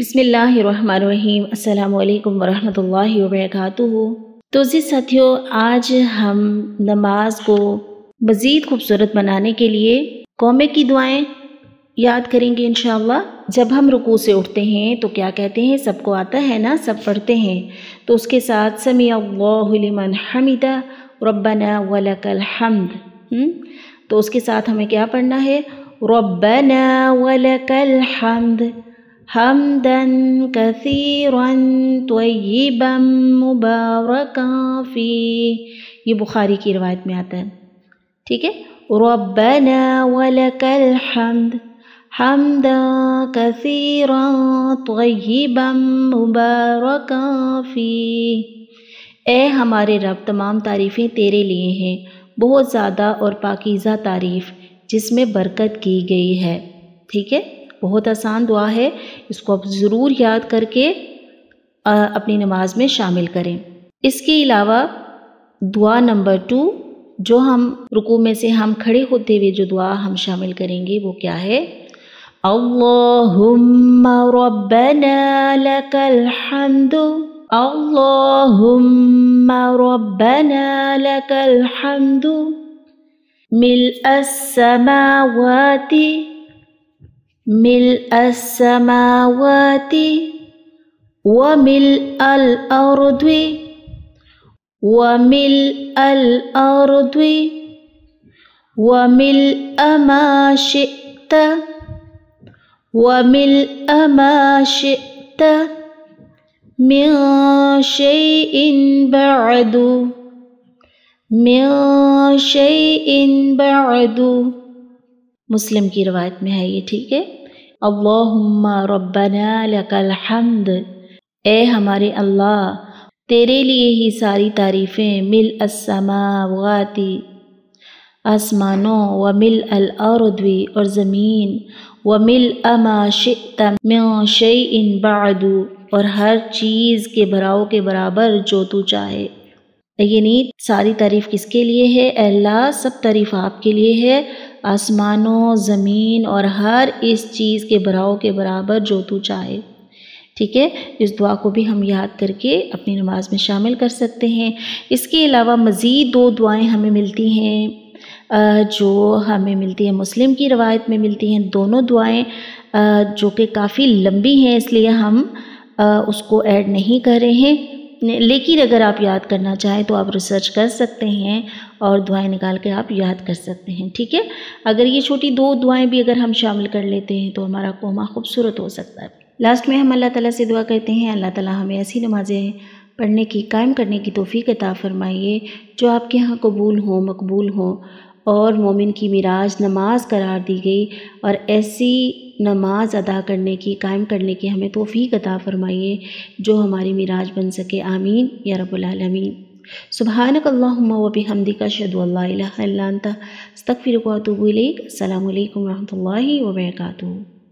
बिस्मिल्लाहिर्रहमानिर्रहीम। अस्सलामु अलैकुम वरहमतुल्लाहि वबरकातुहू। तो जी साथियों, आज हम नमाज को मज़ीद खूबसूरत बनाने के लिए कौमे की दुआएं याद करेंगे इंशाअल्लाह। जब हम रुकू से उठते हैं तो क्या कहते हैं, सबको आता है ना, सब पढ़ते हैं। तो उसके साथ समी अल्लाहु लिमन हमिदा रब्बना वलकल हम्द। तो उसके साथ हमें क्या पढ़ना है, रब्बना वलकल हम्द हमदन कसीरन त्वय्यिबन मुबारकन फी। ये बुखारी की रिवायत में आता है, ठीक है। रब्बना वलकल हम्द हमदन कसीरन त्वय्यिबन मुबारकन फी। ए हमारे रब, तमाम तारीफ़ें तेरे लिए हैं, बहुत ज़्यादा और पाकीज़ा तारीफ़ जिसमें बरकत की गई है। ठीक है, बहुत आसान दुआ है, इसको आप ज़रूर याद करके अपनी नमाज में शामिल करें। इसके अलावा दुआ नंबर 2 जो हम रुकू में से हम खड़े होते हुए जो दुआ हम शामिल करेंगे वो क्या है, अल्लाहुम्मा रब्बना लकल हम्दु अल्लाहुम्मा रब्बना लकल हम्दु मिल्अस समावाति व मिल्अल अर्दि व मिल्अ मा शिअ्त मिन शैइन बअदु। मुस्लिम की रवायत में है ये, ठीक है। अल्लाहुम्मा रब्बना लकल हम्द, ए हमारे अल्लाह, तेरे लिए ही सारी तारीफ़ें, मिल अस्समावाति आसमानों, व मिल अल अर्दि और ज़मीन, व मिल मा शिअ्त मिन शैइन बअदु और हर चीज़ के भराव के बराबर जो तू चाहे। यानी सारी तारीफ़ किसके लिए है, अल्लाह, सब तारीफ़ आपके लिए है, आसमानों, ज़मीन और हर इस चीज़ के भराव के बराबर जो तू चाहे। ठीक है, इस दुआ को भी हम याद करके अपनी नमाज में शामिल कर सकते हैं। इसके अलावा मज़ीद 2 दुआएं हमें मिलती हैं, जो हमें मिलती है मुस्लिम की रवायत में मिलती हैं। दोनों दुआएं जो कि काफ़ी लंबी हैं, इसलिए हम उसको ऐड नहीं कर रहे हैं, लेकिन अगर आप याद करना चाहें तो आप रिसर्च कर सकते हैं और दुआएं निकाल कर आप याद कर सकते हैं। ठीक है, अगर ये छोटी 2 दुआएं भी अगर हम शामिल कर लेते हैं तो हमारा कोमा खूबसूरत हो सकता है। लास्ट में हम अल्लाह ताला से दुआ करते हैं, अल्लाह ताला हमें ऐसी नमाज़ें पढ़ने की, कायम करने की तौफ़ीक अता फ़रमाइए जो आपके यहाँ कबूल हो, मकबूल हो और मोमिन की मिराज नमाज करार दी गई, और ऐसी नमाज अदा करने की, कायम करने की हमें तौफ़ीक अता फ़रमाइए जो हमारी मिराज बन सके। आमीन या रब्बुल आलमीन। सुब्हानक अल्लाहुम्मा व बिहम्दिका अशहदु अल्ला इलाहा इल्ला अंता अस्तगफिरुका व अतूबु इलैक। अस्सलामु अलैकुम व रहमतुल्लाहि व बरकातुहू।